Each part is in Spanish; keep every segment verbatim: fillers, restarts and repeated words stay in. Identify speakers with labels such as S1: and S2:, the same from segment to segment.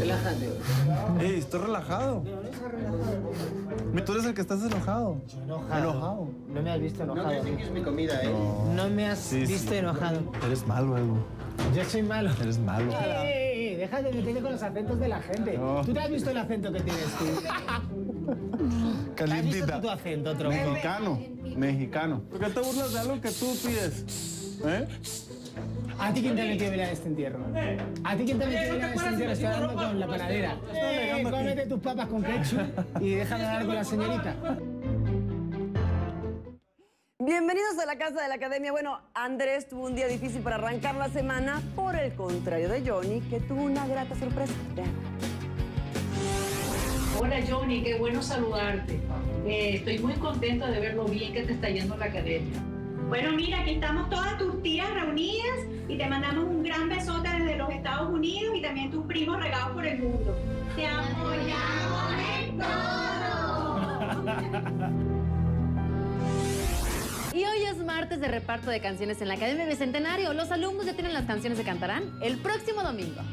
S1: Relájate.
S2: Ey, estoy relajado.
S1: No, no estás relajado.
S2: Tú eres el que estás enojado.
S1: Yo enojado.
S2: Enojado.
S1: No me has visto enojado.
S3: No, que es mi comida, ¿eh?
S2: No,
S1: No me has
S2: Sí,
S1: visto
S2: sí.
S1: enojado.
S2: Eres malo, Edu.
S1: Yo soy malo.
S2: Eres malo.
S1: Ey, ey, ey, deja de meterte con los acentos de la gente.
S2: No.
S1: ¿Tú te has visto el acento que tienes tú? ¿Te has visto
S2: Calientita.
S1: tú tu acento, tronco?
S2: Mexicano. Mexicano. ¿Por qué te burlas de algo que tú pides? ¿Eh?
S1: ¿A ti quién te ha metido a mirar este entierro? ¿A ti quién te ha metido a mirar este entierro? Estoy hablando con la panadera. Eh, cómete tus papas con ketchup y déjame hablar con la señorita.
S4: Bienvenidos a la Casa de la Academia. Bueno, Andrés tuvo un día difícil para arrancar la semana, por el contrario de Johnny, que tuvo una grata sorpresa. Vean.
S5: Hola Johnny, qué bueno saludarte. Eh, estoy muy contenta de ver lo bien que te está yendo en la academia.
S6: Bueno, mira, aquí estamos todas tus tías reunidas y te mandamos un gran besote desde los Estados Unidos y también tus primos regados por el mundo. ¡Te apoyamos en todo!
S7: Y hoy es martes de reparto de canciones en la Academia Bicentenario. Los alumnos ya tienen las canciones que cantarán el próximo domingo.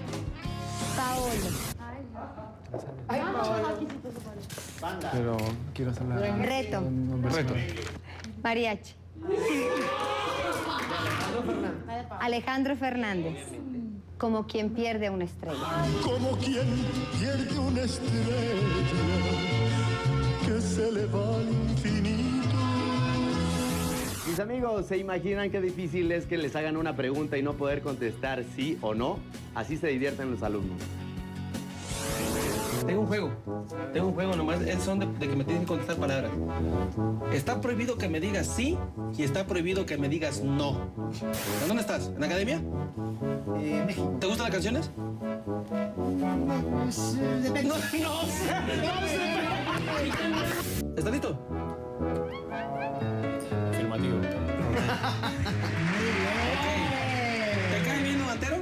S7: Paolo.
S2: Pero quiero hacer la...
S7: Reto.
S2: Reto.
S7: Mariachi. Alejandro Fernández. Como quien pierde una estrella.
S8: Como quien pierde una estrella que se le va al infinito.
S3: Mis amigos, ¿se imaginan qué difícil es que les hagan una pregunta y no poder contestar sí o no? Así se divierten los alumnos.
S9: Tengo un juego. Tengo un juego nomás. Es son de, de que me tienes que contestar palabras. Está prohibido que me digas sí y está prohibido que me digas no. ¿En dónde estás? ¿En la academia?
S1: Eh, México.
S9: ¿Te gustan las canciones?
S1: Depende.
S9: No, no sé. No sé. ¿Estás listo?
S10: Afirmativo.
S9: ¿Te cae bien un antero?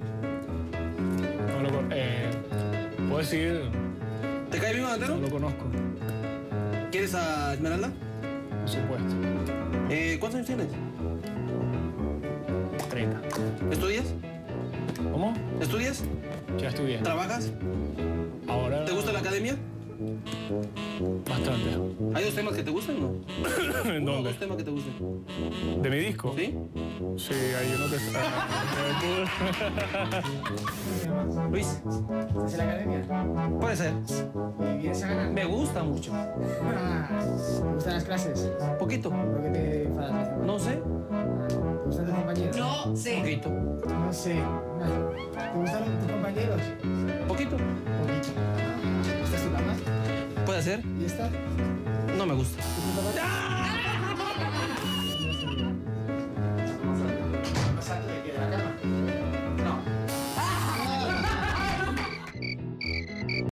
S10: No lo con- eh, ¿Puedo decir?
S9: ¿Te cae bien un antero?
S10: No lo conozco,
S9: ¿Quieres a Esmeralda?
S10: por supuesto.
S9: Eh, ¿Cuántos años tienes?
S10: treinta.
S9: ¿Estudias?
S10: ¿Cómo?
S9: ¿Estudias?
S10: Ya estudié.
S9: ¿Trabajas?
S10: Ahora...
S9: ¿Te gusta la academia?
S10: Bastante.
S9: ¿Hay dos temas que te gustan o no?
S10: ¿En
S9: Uno o
S10: dónde?
S9: dos temas que te gusten.
S10: ¿De mi disco?
S9: ¿Sí?
S10: Sí, hay uno que está...
S9: Luis,
S1: ¿Estás en la academia?
S9: puede ser.
S1: ¿Y vienes a ganar?
S9: Me gusta mucho.
S1: Ah, ¿te gustan las clases?
S9: Poquito.
S1: ¿Por qué te enfadas?
S9: No sé.
S1: ¿Te gustan tus compañeros?
S5: No sé.
S9: Poquito.
S1: No sé. ¿Te gustan tus compañeros?
S9: Poquito.
S1: Poquito. ¿Esta es tu cama?
S9: ¿Puede ser?
S1: ¿Y esta?
S9: No me gusta.
S1: ¿Es tu cama?